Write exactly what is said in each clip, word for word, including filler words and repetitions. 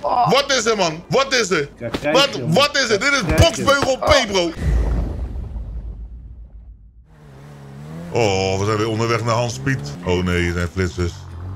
Oh. Wat is er, man? Wat is er? Wat, wat is er? Dit is Boksbeugel P, bro. Oh, we zijn weer onderweg naar Hans Piet. Oh nee, hier zijn flitsers.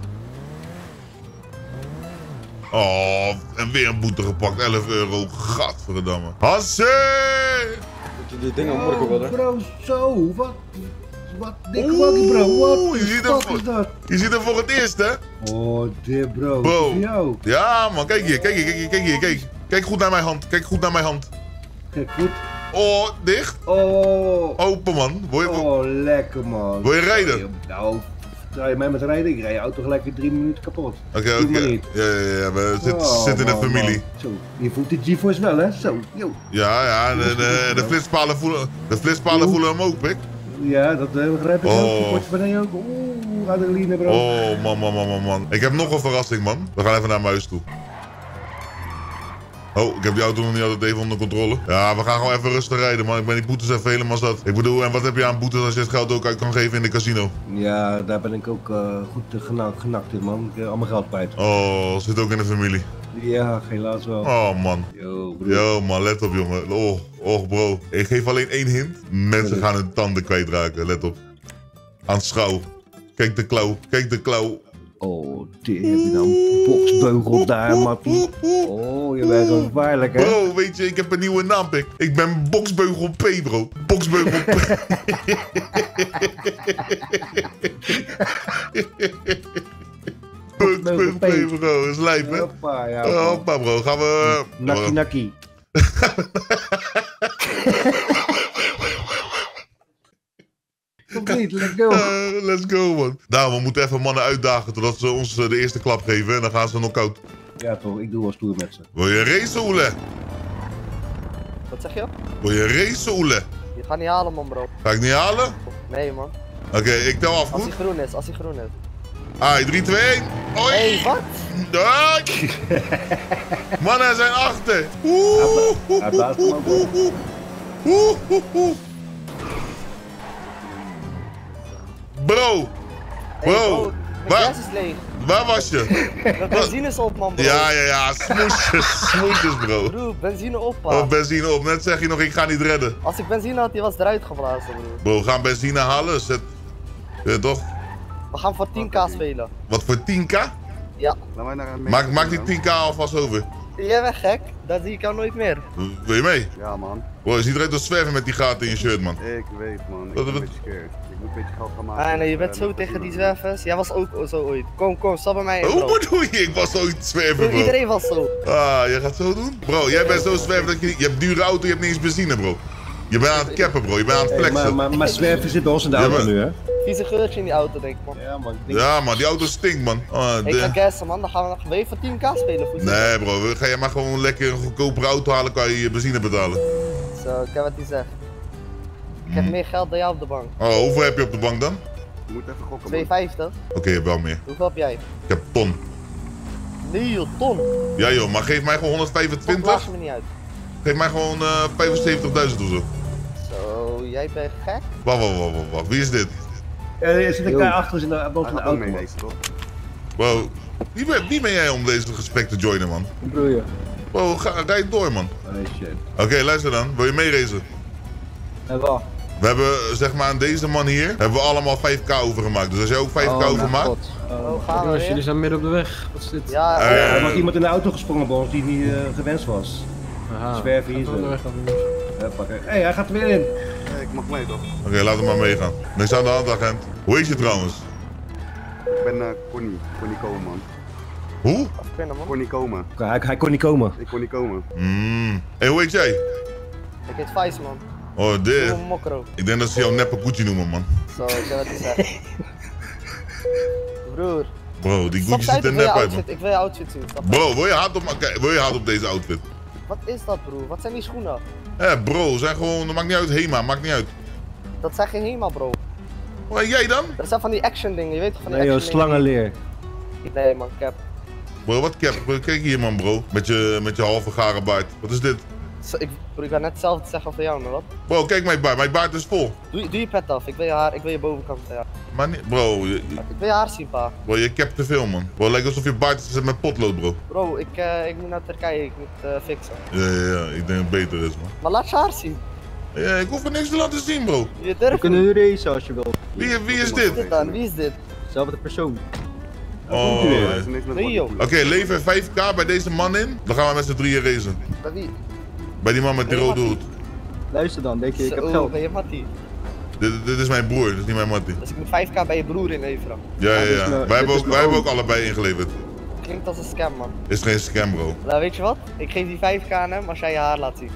Oh, en weer een boete gepakt. elf euro. Gadverdamme. Hansie! Dat je de dingen morgen willen. Bro, zo. Wat? Wat dikke wakkie, bro. Wat je ziet hem voor, is dat? Je ziet hem voor het eerst, hè? Oh, dit, bro. Bro. Jou. Ja, man. Kijk hier, kijk hier, kijk hier, kijk hier. Kijk, kijk goed naar mijn hand. Kijk goed naar mijn hand. Kijk goed. Oh, dicht. Oh. Open, man. Wil je, Oh, lekker, man. wil je rijden? Nou, ga je mij met rijden? Ik rij je auto gelijk in drie minuten kapot. Oké, oké. Okay. Ja, ja, ja. We zitten oh, zit in een familie. Man. Zo, je voelt die GeForce wel, hè? Zo, yo. Ja, ja. De, de, de flitspalen voelen, de flitspalen voelen hem ook, pik. Ja, dat uh, begrijp ik oh. ook. Die potje beneden ook. Oeh, adrenaline, bro. Oh, man, man, man, man, man. Ik heb nog een verrassing, man. We gaan even naar mijn huis toe. Oh, ik heb die auto nog niet altijd even onder controle. Ja, we gaan gewoon even rustig rijden, man. Ik ben die boetes even helemaal zat. Ik bedoel, en wat heb je aan boetes als je het geld ook uit kan geven in de casino? Ja, daar ben ik ook uh, goed genakt, genakt in, man. Ik heb allemaal geld kwijt. Oh, zit ook in de familie. Ja, helaas wel. Oh, man. Yo, bro. Yo, man, let op, jongen. Oh, oh, bro. Ik geef alleen één hint. Mensen gaan hun tanden kwijtraken, let op. Aan schouw. Kijk de klauw, kijk de klauw. Oh, dit heb je nou een boksbeugel daar, mappie. Oh, je bent gevaarlijk, hè? Bro, weet je, ik heb een nieuwe naam, pik. Ik ben Boksbeugel P, bro. Boksbeugel P. Boksbeugel P, bro. Dat is lijp, hè? Hoppa, ja. Oh, hoppa, bro. Gaan we... Nakkie, nakkie. Niet, let's go. Uh, let's go, man. Nou, we moeten even mannen uitdagen totdat ze ons uh, de eerste klap geven en dan gaan ze knock-out. Ja, toch, ik doe wel stoer met ze. Wil je racen, Oele? Wat zeg je? Wil je racen, Oele? Je gaat niet halen, man, bro. Ga ik niet halen? Nee, man. Oké, okay, ik tel af, goed? Als hij groen is, als hij groen is. Ah, drie, twee, één. Hoi! Hé, wat? Dai! Mannen zijn achter. Oeh, oeh, oeh, oeh, oeh, oeh. Bro! Hey, bro! bro Waar, gas is leeg. waar was je? Mijn benzine is op, man, bro. Ja, ja, ja. Smoesjes, smoesjes, bro. Bro, benzine op, man. Oh, benzine op. Net zeg je nog, ik ga niet redden. Als ik benzine had, die was eruit geblazen, bro. Bro, we gaan benzine halen. Zet... Ja, toch? We gaan voor tien k spelen. Wat voor tien k? Ja. Maak, maak die tien k alvast over. Jij bent gek, dat zie ik jou nooit meer. Wil je mee? Ja, man. Bro, je ziet eruit als zwerven met die gaten in je shirt, man. Ik weet, man. Ik Wat, ben wat? een beetje scared. Ik moet een beetje geld gaan maken. Ah, nee, je bent zo tegen die zwervers. Jij was ook zo ooit. Kom, kom, stap bij mij in, bro. Hoe bedoel je? Ik was ooit zwerven, bro. Iedereen was zo. Ah, jij gaat zo doen? Bro, jij bent zo zwerven dat je... Je hebt dure auto, je hebt niet eens benzine, bro. Je bent aan het cappen, bro. Je bent aan het flexen. Hey, maar, maar, maar zwerven zit bij ons in de auto ja, maar... nu, hè? Vieze geurtje in die auto, denk ik, man. Ja, man. Ja, man. Die auto stinkt, man. Oh, Ik ga gassen, man. Dan gaan we nog weer voor tien k spelen. Voor nee, bro. Ga jij maar gewoon lekker een goedkopere auto halen, kan je je benzine betalen. Zo, ik heb wat hij zegt. Ik heb Hmm. meer geld dan jou op de bank. Oh, hoeveel heb je op de bank dan? Je moet even gokken, man. twee vijftig. Oké, okay, je hebt wel meer. Hoeveel heb jij? Ik heb ton. Nee, joh, ton. Ja, joh. Maar geef mij gewoon Dat honderdvijfentwintig. laat me niet uit. Geef mij gewoon uh, vijfenzeventigduizend of zo. Zo, jij bent gek? Wacht, wacht, wacht, wacht, wacht. Wie is dit? Ja, er zit ik daar achter in de, boven de Hij gaat ook auto. mee man. racen, toch? Wow. Wie ben, wie ben jij om deze gesprek te joinen, man? Hoe bedoel je? Wow, ga, rijd door, man. Oh shit. Oké, okay, luister dan. Wil je meeracen? En wat? We hebben, zeg maar, aan deze man hier, hebben we allemaal vijf k overgemaakt. Dus als jij ook vijf k Oh, overmaakt... God. Oh, gaan we Jongens, weer? jullie zijn midden op de weg. Wat is dit? Ja, Eh, eh, Er was iemand in de auto gesprongen bij ons die niet uh, gewenst was. Aha. Zwerven hier Gaat wel zo. de weg af, jongens. Hé, hey, hij gaat er weer in. Ja, ik mag mee, toch? Oké, okay, laten we maar meegaan. Niks aan de hand, agent. Hoe heet je trouwens? Ik ben uh, Connie. Connie komen, man. Hoe? afpinnen, man. Connie komen. Hij, hij kon niet komen. Ik kon niet komen. Mm. En hoe heet jij? Ik heet Vice, man. Oh, dit. Doe een mokro. Ik denk dat ze jou neppe Gucci noemen, man. Zo, ik heb wat hij zegt. Broer. Bro, die Stap Gucci ziet er uit, ik wil je nep uit, man. outfit, ik wil je outfit zien. Stap uit. Bro, wil je haat op, okay, wil je haat op deze outfit? Wat is dat, broer? Wat zijn die schoenen? Hé, bro, zijn gewoon, dat maakt niet uit, Hema, maakt niet uit. Dat zijn geen Hema, bro. Wat en jij dan? Dat zijn van die action dingen, je weet toch van die Nee joh, action dingen? slangenleer. Nee man, cap. Bro, wat cap? Bro, kijk hier, man, bro. Met je, met je halve gare baard. Wat is dit? Zo, ik, broer, ik wou net hetzelfde zeggen als voor jou, maar wat? Bro, kijk mijn baard. Mijn baard is vol. Doe, doe je pet af, ik wil je haar, ik wil je bovenkant van jou. Maar niet, bro, je, Ik wil je haar zien, pa. bro, je capt te veel, man. Bro, het lijkt alsof je baard zit met potlood, bro. Bro, ik, uh, ik moet naar Turkije, ik moet uh, fixen. Ja, ja, ja, ik denk dat het beter is, man. Maar laat je haar zien. Ja, ik hoef er niks te laten zien, bro. Je We durft kunnen niet. nu racen als je wilt. Wie, wie is Wie is dit? dit dan? Wie is dit? Zelfde persoon. Oh, Hij ja. is niks met Nee, joh. bodybuilding. Oké, lever vijf k bij deze man in. Dan gaan we met z'n drieën racen. Bij wie? Bij die man met die Nee, rode maar- hoed. Luister dan, denk je, ik heb Zo, geld. ben je Mattie? Dit, dit is mijn broer, dit is niet mijn mattie. Dus ik moet vijf k bij je broer inleveren. Ja, ja, dit is ja. mijn- Wij, dit hebben is ook, mijn wij hebben oom. ook allebei ingeleverd. Klinkt als een scam, man. Is geen scam, bro. Nou, weet je wat? Ik geef die vijf k aan hem als jij je haar laat zien.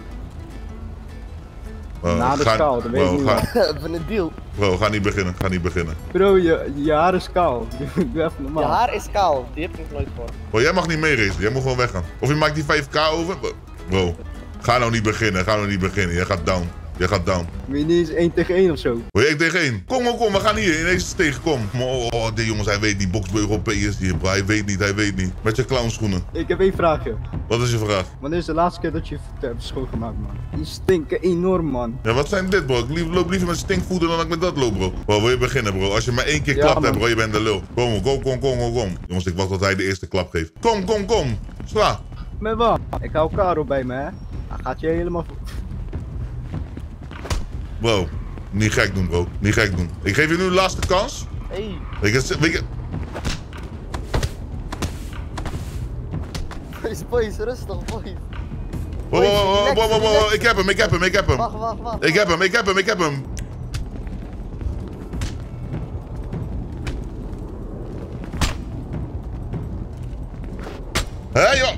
Bro, Na de ga- schaal, dat weet bro, ik niet, ga, man. Hebben we een deal? bro, ga niet beginnen, ga niet beginnen. Bro, je, je haar is kaal. Doe even Je normaal. haar is kaal. Die heb ik nog nooit gehoord. Bro, jij mag niet meeracen, jij moet gewoon weggaan. Of je maakt die vijf k over. Bro, ga nou niet beginnen, ga nou niet beginnen. Jij gaat down, jij gaat down. Moet je niet eens één tegen één of zo? Wil je één tegen één? Kom, kom, kom, we gaan hier ineens tegen, kom. Oh, oh, die jongens, hij weet niet, boksbeugel P is hier, bro. Hij weet niet, hij weet niet. Met je clownschoenen. Ik heb één vraagje. Wat is je vraag? Wanneer is de laatste keer dat je je voeten hebt schoongemaakt, man? Die stinken enorm, man. Ja, wat zijn dit, bro? Ik lief- loop liever met stinkvoeten dan dat ik met dat loop, bro. Bro, wil je beginnen, bro? Als je maar één keer Ja, klapt man. hebt, bro, je bent de lul. Kom, kom, kom, kom, kom, kom. Jongens, ik wacht tot hij de eerste klap geeft. Kom, kom, kom. Sla. Met wat? Ik hou Karel bij me, hè? Hij gaat je helemaal... Bro, niet gek doen, bro. Niet gek doen. Ik geef je nu de laatste kans. Hey. Weet je, weet je... Boys, boys, rustig, boys. Wow, wow, wow, wow, wow, wow, ik heb hem, ik heb hem, ik heb hem. Wacht, wacht, wacht. Ik heb hem, ik heb hem, ik heb hem. Hé, joh.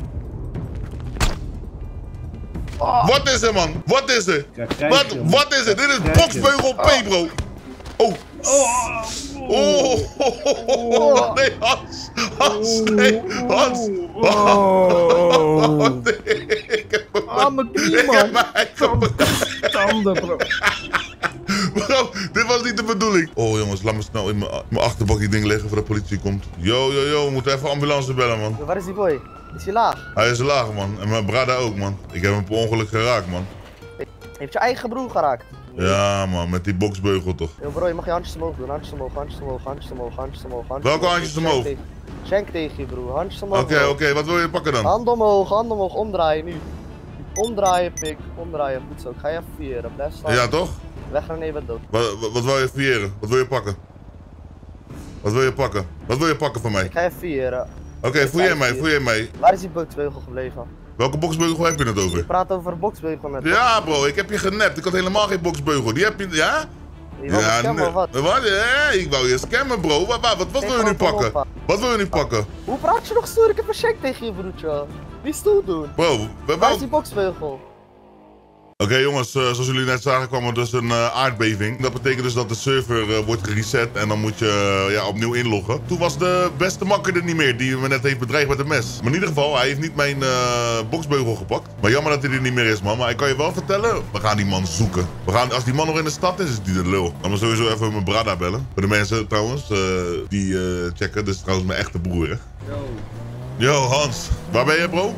Wat is er, man? Wat is er? Kijk, kijk, Wat, jongen. wat is er? Dit is Kijk, boksbeugel P, bro. Oh. Oh. Oh. Nee, Hans. Hans, nee, Hans. Oh. Nee, ik heb hem. Ah, mijn knie, Ik heb man. mijn eigen- Tanden, bro. Bro, dit was niet de bedoeling. Oh jongens, laat me snel in mijn, mijn achterbak die ding leggen voordat de politie komt. Yo, yo, yo, we moeten even ambulance bellen, man. Waar is die boy? Is hij laag? Hij is laag, man. En mijn brada ook, man. Ik heb hem per ongeluk geraakt, man. Heeft je eigen broer geraakt? Ja, man, met die boksbeugel toch. Yo bro, je mag je handjes omhoog doen. Handjes omhoog, handjes omhoog, handjes omhoog, handjes omhoog. handjes Welke omhoog. handjes omhoog? Schenk tegen- Schenk tegen je broer, handjes omhoog. Oké, bro. oké, wat wil je pakken dan? Hand omhoog, hand omhoog, omdraaien nu. Omdraaien, pik, omdraaien, goed zo. Ik ga je even vieren, blijf staan. Ja, toch? Weg naar nee, wat dood. Wat, wat, wat wil je vieren? Wat wil je pakken? Wat wil je pakken? Wat wil je pakken van mij? Ik ga je vieren. Oké, voel jij mij, voel jij mij. Waar is die boksbeugel gebleven? Welke boksbeugel heb je het Je over? praat over boksbeugel met Ja, bro, ik heb je genept. Ik had helemaal geen boksbeugel. Die heb je, ja? Je wil me scammen nee. of wat? Wat? Ja, ik wou je scammen, bro. Wat, wat, wat, wat Geef wil je nu gewoon van pakken? op, Wat wil je nu pakken? Hoe praat je nog stoer? Ik heb een check tegen je broertje. Wie stoel doen? Bro, we Waar wel... is die boksbeugel? Oké jongens, uh, zoals jullie net zagen kwam er dus een uh, aardbeving. Dat betekent dus dat de server uh, wordt gereset en dan moet je uh, ja, opnieuw inloggen. Toen was de beste makker er niet meer die me net heeft bedreigd met een mes. Maar in ieder geval, hij heeft niet mijn uh, boksbeugel gepakt. Maar jammer dat hij er niet meer is, man. Maar ik kan je wel vertellen, we gaan die man zoeken. We gaan, als die man nog in de stad is, is die de lul. Dan moet sowieso even mijn brada bellen. Voor de mensen trouwens, uh, die uh, checken. Dit is trouwens mijn echte broer, hè. Yo, Yo Hans, waar ben je bro?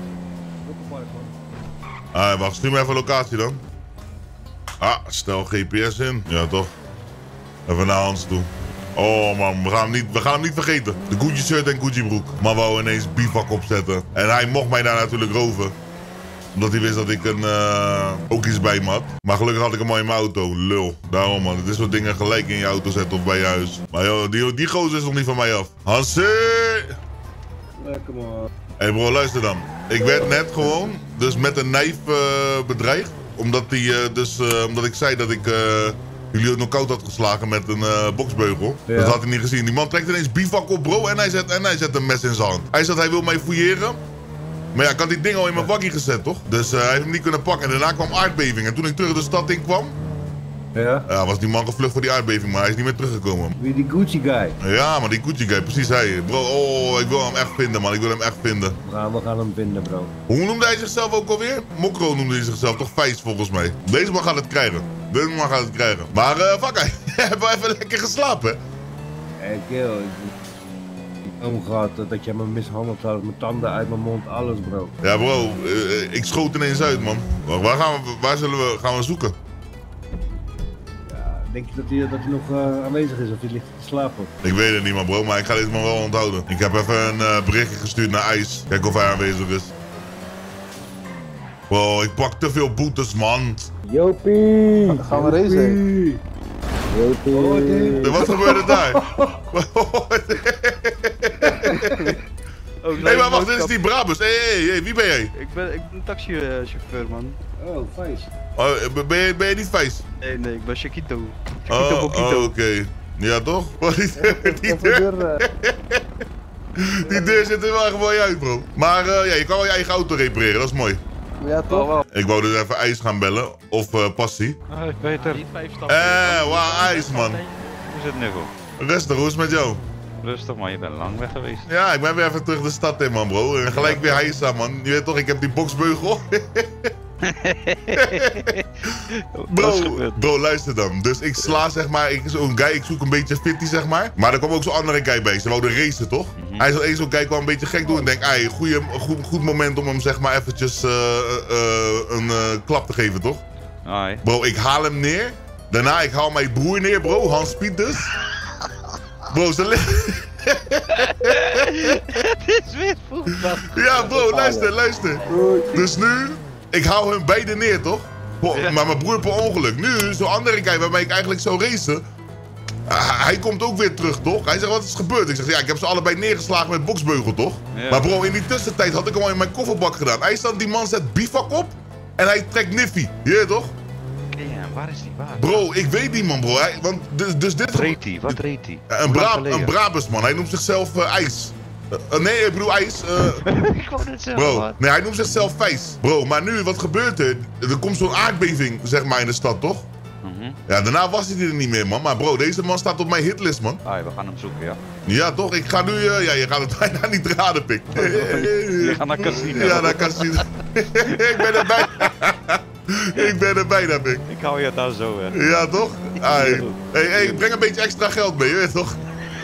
Ah, wacht, stuur me even locatie dan. Ah, stel G P S in. Ja, toch? Even naar Hans toe. Oh man, we gaan hem niet, we gaan hem niet vergeten. De Gucci shirt en Gucci broek. Maar wou ineens bivak opzetten. En hij mocht mij daar natuurlijk roven. Omdat hij wist dat ik een uh, ook iets bij me had. Maar gelukkig had ik hem al in mijn auto. Lul. Daarom man, dit soort dingen gelijk in je auto zetten of bij je huis. Maar joh, die, die gozer is nog niet van mij af. Hansie! Lekker man. Hé hey bro, luister dan. Ik werd net gewoon dus met een knijf uh, bedreigd. Omdat, die, uh, dus, uh, omdat ik zei dat ik uh, jullie nog koud had geslagen met een uh, boksbeugel. Ja. Dat had hij niet gezien. Die man trekt ineens bivak op bro en hij, zet, en hij zet een mes in zijn hand. Hij zegt hij wil mij fouilleren. Maar ja, ik had die ding al in mijn waggie gezet toch? Dus uh, hij heeft hem niet kunnen pakken. En daarna kwam aardbeving. En toen ik terug de stad in kwam, Ja? ja, was die man gevlucht voor die aardbeving. Maar hij is niet meer teruggekomen. Wie die Gucci guy? Ja, maar die Gucci guy, precies hij. Bro, oh, ik wil hem echt vinden man. Ik wil hem echt vinden. We gaan, we gaan hem vinden, bro. Hoe noemde hij zichzelf ook alweer? Mokro noemde hij zichzelf, toch Vijs volgens mij. Deze man gaat het krijgen. Deze man gaat het krijgen. Maar uh, fuck, hij heeft wel even lekker geslapen. Hé, hey, kill. Ik heb gehad dat jij me mishandeld had. Mijn tanden uit mijn mond, alles, bro. Ja bro, uh, ik schoot ineens uit man. Waar, gaan we, waar zullen we gaan we zoeken? Ja, Denk je dat hij, dat hij nog uh, aanwezig is of hij ligt te slapen? Ik weet het niet, man, bro, maar ik ga dit maar wel onthouden. Ik heb even een uh, berichtje gestuurd naar IJs. Kijk of hij aanwezig is. Bro, ik pak te veel boetes, man. Jopie! Gaan we racen? Jopie! Wat gebeurde daar? Oh, Hé, hey, maar wacht, dit is die Brabus. Hé, hey, hey, hey, wie ben jij? Ik ben, ik ben een taxichauffeur, man. Oh, fijn. Oh, ben, je, ben je niet Vijs? Nee, nee, ik ben Chiquito. Chiquito Oh, Boquito. oh oké. Okay. Ja, toch? die, die, deur, die deur ziet er wel echt mooi uit, bro. Maar uh, ja, je kan wel je eigen auto repareren, dat is mooi. Ja, toch? Ik wou dus even IJs gaan bellen, of uh, Passie. Ah, beter. Niet vijf stappen. Eh, waar IJs, man. Hoe is het, Nuggle? Rustig, hoe is het met jou? Rustig, man. Je bent lang weg geweest. Ja, ik ben weer even terug de stad in, man, bro. En gelijk weer IJs aan, man. Je weet toch, ik heb die boksbeugel. Bro, bro, luister dan. Dus ik sla, zeg maar, ik zo'n guy, ik zoek een beetje fitty, zeg maar. Maar er kwam ook zo'n andere guy bij. Ze wouden racen, toch? Mm-hmm. Hij is één zo'n guy kwam een beetje gek doen en denk, ey, goeie, goed, goed moment om hem, zeg maar, eventjes uh, uh, een uh, klap te geven, toch? Ai. Bro, ik haal hem neer. Daarna, ik haal mijn broer neer, bro. Hans Piet dus. Bro, ze liggen... Het is weer voetbal. Ja, bro, luister, luister. Dus nu, ik hou hun beiden neer, toch? Ja. Maar mijn broer per ongeluk. Nu, zo'n andere guy waarmee ik eigenlijk zou racen. Uh, hij komt ook weer terug, toch? Hij zegt, wat is gebeurd? Ik zeg, ja, ik heb ze allebei neergeslagen met boksbeugel, toch? Ja. Maar bro, in die tussentijd had ik hem al in mijn kofferbak gedaan. Hij staat, die man zet bivak op en hij trekt niffy. Je weet toch? Ja, waar is die? Waar? Bro, ik weet die man, bro. Hij, want dus, dus dit... Wat reed hij? Wat reed hij? Een, Bra een Brabus, man. Hij noemt zichzelf uh, IJs. Uh, nee, ik bedoel IJs. Uh... ik wou het zelf, Bro, man. nee, hij noemt zichzelf Vijs. Bro, maar nu, wat gebeurt er? Er komt zo'n aardbeving, zeg maar, in de stad, toch? Mm-hmm. Ja, daarna was hij er niet meer, man. Maar bro, deze man staat op mijn hitlist, man. Ah, we gaan hem zoeken, ja. Ja, toch? Ik ga nu... Uh, ja, je gaat het bijna niet raden, pik. Je gaat naar casino. Ja, naar casino. Ik ben er bijna. Ik ben er bijna, pik. Ik hou je daar zo, hè. Ja, toch? Hey, hey, hey, breng een beetje extra geld mee, je weet toch?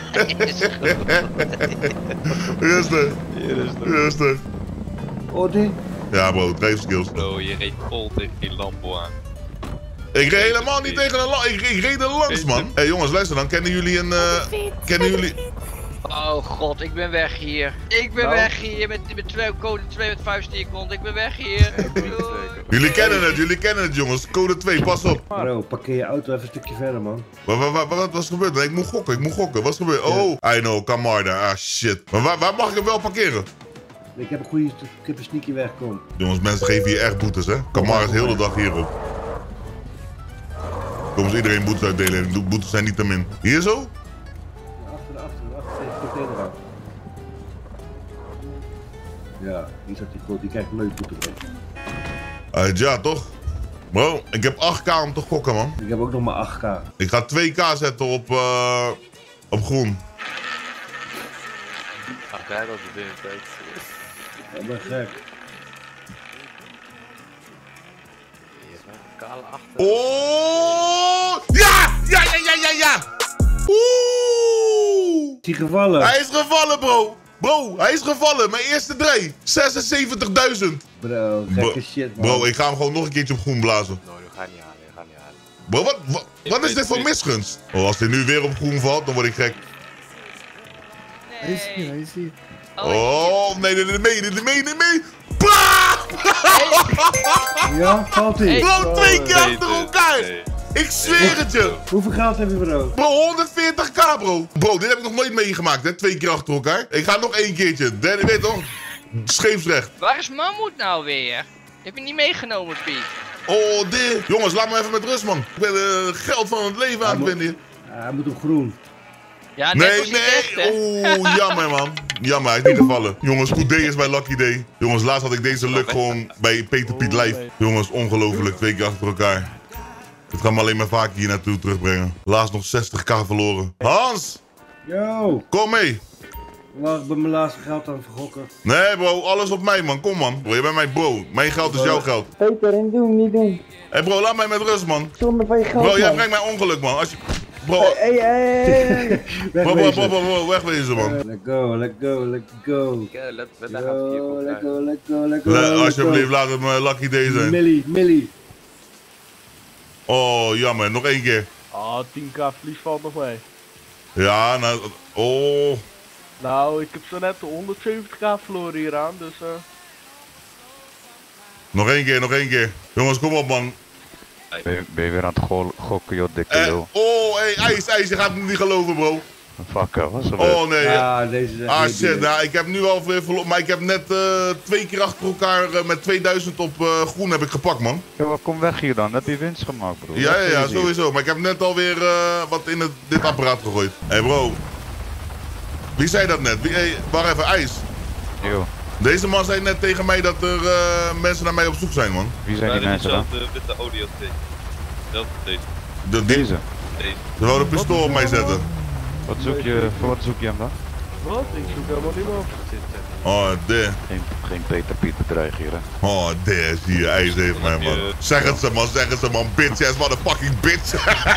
Rustig. Rustig. Rustig. Odi? Ja, bro, drijfskills. Bro, je reed vol tegen die Lambo aan. Ik reed helemaal niet tegen een langs. Ik, ik reed er langs, man. Hé hey, jongens, luister dan. Kennen jullie een... Uh, kennen jullie... Oh god, ik ben weg hier. Ik ben Nou? weg hier met, met twee, code twee met vuist in je kont. Ik ben weg hier. Jullie kennen het, jullie kennen het, jongens. Code twee, pas op. Bro, parkeer je auto even een stukje verder, man. Wat, wat, wat, wat was gebeurd? Nee, ik moet gokken, ik moet gokken. Wat is gebeurd? Oh, I know, Camarda. Ah, shit. Maar waar, waar mag ik hem wel parkeren? Ik heb een goede, ik heb een sneaky weg, kom. Jongens, mensen geven hier echt boetes, hè. Camarda is de hele dag hierop. Komen ze iedereen boetes uitdelen en de boetes zijn niet te min. Hier zo? Achter, achter, achter, tegen de container aan. Ja, die zat die goed, die krijgt een leuke boete, bro. Uh, ja, toch? Bro, ik heb acht k om te gokken, man. Ik heb ook nog maar acht k. Ik ga twee k zetten op, uh, op groen. Ach, daar dat de tijd. Ik ben gek. Kale achter. Oh! Ja! Ja, ja, ja, ja, ja! Oeh! Is die gevallen? Hij is gevallen, bro! Bro, hij is gevallen. Mijn eerste draai. zesenzeventigduizend. Bro, gekke shit, man. Bro, ik ga hem gewoon nog een keertje op groen blazen. Nee, dat gaat niet halen, dat gaat niet halen. Bro, wat, wat, wat is dit voor misgunst? Oh, als hij nu weer op groen valt, dan word ik gek. Hij is hier, hij is hier. Oh, nee, nee, nee, nee, nee, nee, nee, nee. Pah! Ja, valt ie. Bro, twee keer achter elkaar. Ik zweer het je. Hoeveel geld heb je, bro? Bro, honderdveertig k, bro. Bro, dit heb ik nog nooit meegemaakt, hè. Twee keer achter elkaar. Ik ga nog één keertje. Derde, weet toch? Scheepsrecht. Waar is Mammoet nou weer? Heb je niet meegenomen, Piet? Oh, dit. Jongens, laat me even met rust, man. Ik ben uh, geld van het leven aan het winnen hier. Ja, hij moet op groen. Ja, net Nee, als die echt, hè? nee. Oeh, jammer, man. Jammer, hij is niet gevallen. Jongens, goed day is bij Lucky Day. Jongens, laatst had ik deze luck gewoon bij Peter Piet live. Jongens, ongelooflijk. Twee keer achter elkaar. Het gaat me alleen maar vaker hier naartoe terugbrengen. Laatst nog zestig k verloren. Hans! Yo! Kom mee! Wacht, ik ben mijn laatste geld aan het vergokken. Nee, bro, alles op mij, man. Kom, man. Bro, je bent mijn bro. Mijn geld is jouw geld. Peter, en doen, niet doen. Hé, hey, bro, laat mij met rust, man. Zonder van je geld. Bro, jij man. brengt mij ongeluk, man. Als je... Bro, Hey, hey, hey, hey. bro, bro, bro, bro, bro, wegwezen, man. Uh, let's go, let's go, let's go. Ja, let, we Yo, leggen vier kop let's uit. go, let's go, let's go. Le- let's alsjeblieft, go. laat het me Lucky Day zijn. Millie, Millie. Oh, jammer. Nog één keer. Ah, tien k verlies valt nog mee. Ja, nou... Oh... Nou, ik heb zo net honderdzeventig k verloren hieraan, dus eh... Nog één keer, nog één keer. Jongens, kom op man. Ben je, ben je weer aan het go gokken, joh, dikke Eh, joh. oh, hey, ijs, ijs, je gaat me niet geloven, bro. Fuck, was er Oh nee. Ja, deze is echt Ah niet shit, billig. nou, ik heb nu al weer verloren, maar ik heb net uh, twee keer achter elkaar uh, met tweeduizend op uh, groen heb ik gepakt, man. Ja, maar kom weg hier dan, heb je winst gemaakt, bro. Ja, ja, ja, sowieso. Maar ik heb net alweer uh, wat in het, dit apparaat gegooid. Hé hey, bro. Wie zei dat net? Wie, hey, wacht even, ijs. Yo. Deze man zei net tegen mij dat er uh, mensen naar mij op zoek zijn, man. Wie zijn die mensen dan? Met de audio Dat deze. De, die, Deze? Deze. Ze wouden een pistool op mij zetten. Wat zoek je, voor wat zoek je hem dan? Wat? Ik zoek helemaal niemand. Oh, de. Geen, geen Peter Piet bedreig hier, hè. Oh, de, zie je, ijs heeft mij, man. Zeg het ze, man, zeg het ze, man. Bitch ass, motherfucking bitch.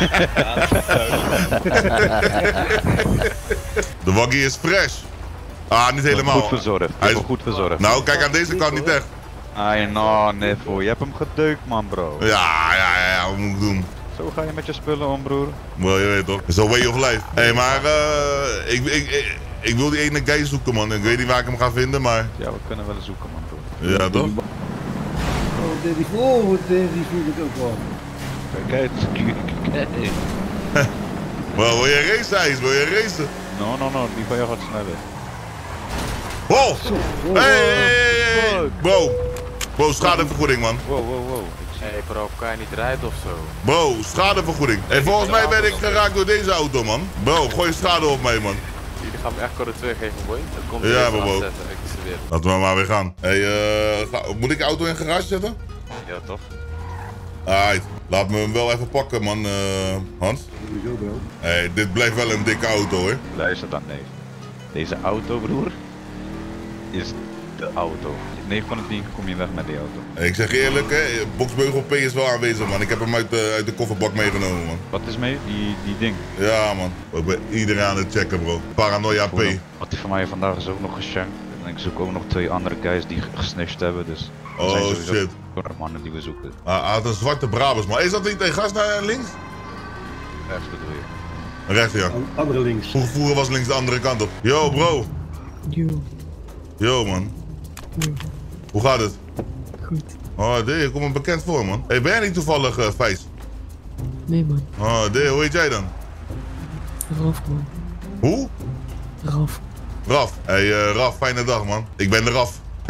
De waggie is fresh. Ah, niet helemaal. Goed verzorgd, Hij is goed verzorgd. Nou, kijk aan deze kant niet echt. Ai, no, Nevo, je hebt hem gedeukt, man, bro. Ja, ja, ja, ja, wat moet ik doen? Zo ga je met je spullen om, broer. Wel, je weet toch. Het is een way of life. Hé, hey, maar uh, ik, ik, ik, ik wil die ene guy zoeken, man. Ik weet niet waar ik hem ga vinden, maar... Ja, we kunnen wel eens zoeken, man, broer. Ja, toch? Oh, dit die voor, die voel ik ook wel. Kijk uit, kijk. Wel, wil je racen, IJs? Wil je racen? No, no, no, die van jou gaat sneller. Oh! Hey, hey, hey, bro. Bro, schadevergoeding, man. Wow, wow, wow. Hé hey bro, kan je niet rijden of zo? Bro, schadevergoeding. En hey, volgens mij ben ik geraakt door deze auto, man. Bro, gooi schade op mij, man. Jullie gaan me echt code twee geven, boy. Dat komt Ja, weer bro. afzetten, ik zweer. Laten we maar weer gaan. Hé, hey, uh, ga, moet ik de auto in de garage zetten? Ja, toch? Alright, laat me hem wel even pakken, man, uh, Hans. Sowieso, bro. Hé, hey, dit blijft wel een dikke auto, hoor. Luister dan, nee. Deze auto, broer, is de auto. negen van de tien kom je weg met die auto. Hey, ik zeg je eerlijk, hè, Boxbeugel P is wel aanwezig, man. Ik heb hem uit de, uit de kofferbak meegenomen, man. Wat is mee? Die, die ding. Ja, man. Ik ben iedereen aan het checken, bro. Paranoia P. Wat die van mij vandaag is ook nog geshankt. En ik zoek ook nog twee andere guys die gesnitcht hebben, dus... Oh, zijn sowieso shit. de mannen die we zoeken. Ah, hij had een zwarte Brabus, man. Is dat niet een gas naar links? Rechts bedoel je. Rechts, ja. Andere links. Vroeger, vroeger was links de andere kant op. Yo, bro. Yo. Yo, man. Yo. Hoe gaat het? Goed. Oh, D, je komt me bekend voor, man. Hey, ben jij niet toevallig uh, Vijs? Nee, man. Oh, D, hoe heet jij dan? Raf, man. Hoe? Raf. Raf. Hey, uh, Raf, fijne dag, man. Ik ben de Raf.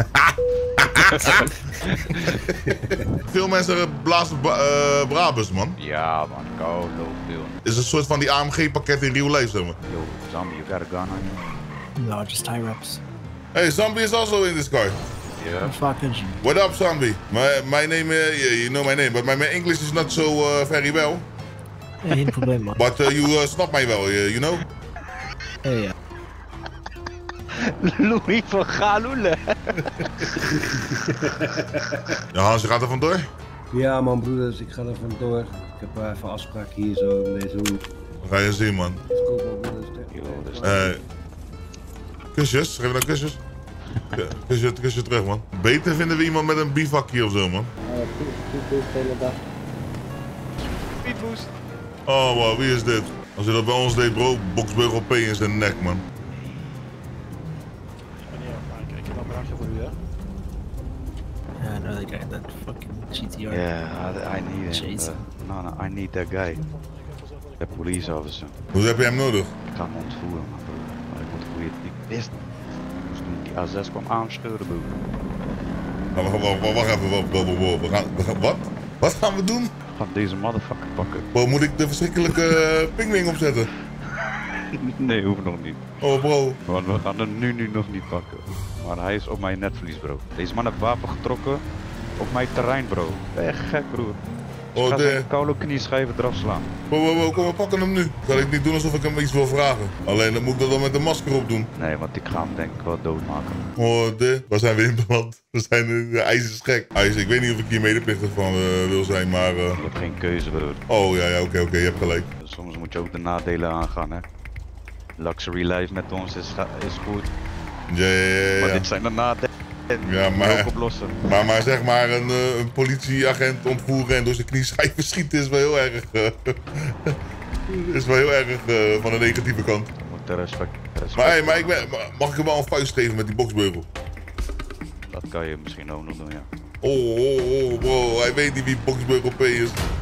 Veel mensen blazen uh, Brabus, man. Ja, man. Koud, veel. Is een soort van die A M G-pakket in real life, zeg maar. Yo, zombie, you got a gun on you? No, just tie wraps. Hey, Zombie is also in this car. Yeah. Fucking. What up, Zombie? My, my name, uh, yeah, you know my name, but my, my English is not so uh, very well. Geen probleem, man. But uh, you uh, snap mij wel, uh, you know? Hey, ja. Louis van Galoele. Ja, Hans, je gaat er vandoor? Ja, man, broeders, ik ga er vandoor. Ik heb uh, even afspraak hier zo in deze hoek. Ga je zien, man. Dus kom maar, broeders. Yo, dus Hey. Kusjes, geef dan kusjes. Kusje, kusje terug, man. Beter vinden we iemand met een bivak hier of zo, man. de hele dag. Speedboost. Oh, wow, wie is dit? Als je dat bij ons deed, bro, boksbeugel P in zijn nek, man. Ik heb een vraagje voor u, hè? Ja, nou, ik krijg dat fucking G T R. Yeah, I need him. Jezus. Uh, no, no, I need that guy. The police officer. Hoe heb je hem nodig? Ik ga hem ontvoeren, man, bro. Maar ik moet goeie... Ik wist... Ik moest toen die A zes kwam aanscheuren, bro. Nou, wacht, wacht, wacht even, wacht, wacht, wacht, wacht. We gaan, we gaan, wat? Wat gaan we doen? Ik ga deze motherfucker pakken. Bro, moet ik de verschrikkelijke uh, pingwing opzetten? Nee, hoeft nog niet. Oh, bro. Want we gaan hem nu, nu nog niet pakken. Maar hij is op mijn netvlies, bro. Deze man heeft wapen getrokken op mijn terrein, bro. Echt gek, broer. Ik Oh, ga de. zijn koude knieschijven eraf slaan. Wow, wow, wow, kom, we pakken hem nu. Kan ik niet doen alsof ik hem iets wil vragen. Alleen dan moet ik dat dan met een masker op doen. Nee, want ik ga hem denk ik wel doodmaken. Oh, de. Waar zijn we in beland? We zijn, de ijs is gek. IJs, ik weet niet of ik hier medeplichtig van uh, wil zijn, maar... Uh... Je hebt geen keuze, broer. Oh, ja, ja, oké, okay, oké, okay, je hebt gelijk. Soms moet je ook de nadelen aangaan, hè. Luxury life met ons is, is goed. Ja, ja, ja, ja. Maar dit zijn de nadelen. Ja, maar, ook oplossen. maar, maar zeg maar een, uh, een politieagent ontvoeren en door zijn knieschijven schieten is wel heel erg... Uh, is wel heel erg uh, van de negatieve kant. Moet respect, respect. Maar, hey, maar ik ben, mag ik hem wel een vuist geven met die boksbeugel? Dat kan je misschien ook nog doen, ja. Oh, oh, oh, bro, hij weet niet wie boksbeugel P is.